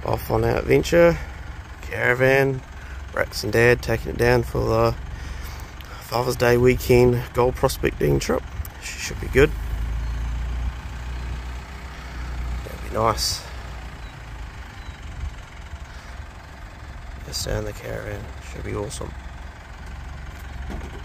off on our adventure. Caravan, Rex and Dad taking it down for the Father's Day weekend gold prospecting trip. Should be good. That'd be nice. Just down the caravan. Should be awesome.